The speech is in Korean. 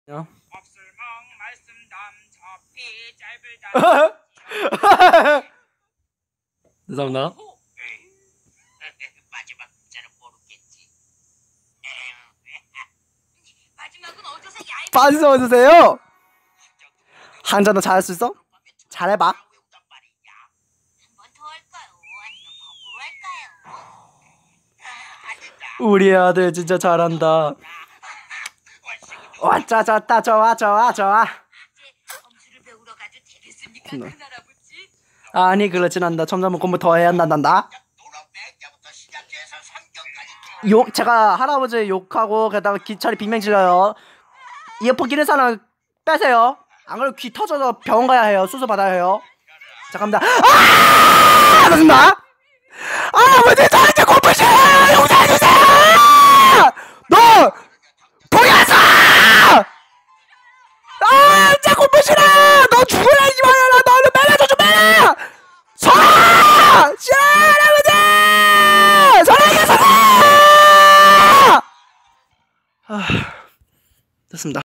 야. 죄송합니다. 마지막 글자는 모르겠지. 마지막은 어디서 야이 반스 어주세요. 한 잔 더 잘할 수 있어? 잘해봐. 한 번 더 할까요? 아니면 거꾸로 할까요? 우리 아들 진짜 잘한다. 와, 좋다, 좋아. 엄수를 배우러 가도 되겠습니까? 큰할아버지? 아니, 그렇진 않다. 점점 공부 더 해야 한단다. 욕, 제가 할아버지 욕하고 게다가 기차리 빅맹 질러요. 이어폰 끼는 사람 빼세요. 안 그러면 귀 터져서 병원 가야 해요. 수술 받아야 해요. 자, 갑니다. 아! 맞습니다. 아버지, 저한테 공부 싫어요! 용서해주세요! 너! 동의했어! 아, 진짜 공부 싫어! 너 죽으라, 이 말이야! 너는 매라줘 좀 매라! 설아! 싫어, 할아버지! 설아에게 설아! 됐습니다.